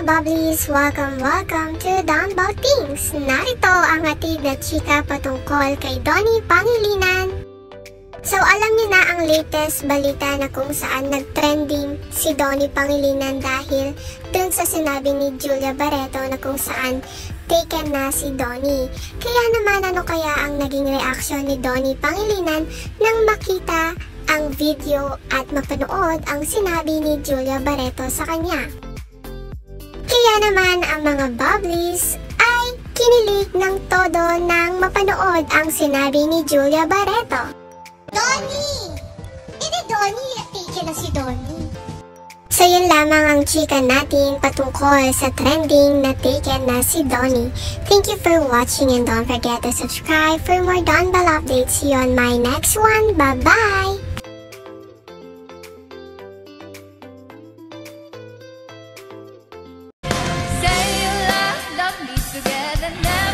Bubblies! Welcome to Don About Things! Narito ang hatid na chika patungkol kay Donnie Pangilinan. So alam niyo na ang latest balita na kung saan nag-trending si Donnie Pangilinan dahil dun sa sinabi ni Julia Barreto na kung saan taken na si Donnie. Kaya naman ano kaya ang naging reaksyon ni Donnie Pangilinan nang makita ang video at mapanood ang sinabi ni Julia Barreto sa kanya. Kaya naman ang mga Bubblies ay kinilig ng todo nang mapanood ang sinabi ni Julia Barreto. Donnie! Hindi Donnie, tigil na si Donnie. So yun lamang ang chika natin patungkol sa trending na taken na si Donnie. Thank you for watching and don't forget to subscribe for more Don Bell updates. See you on my next one. Bye-bye! Together now.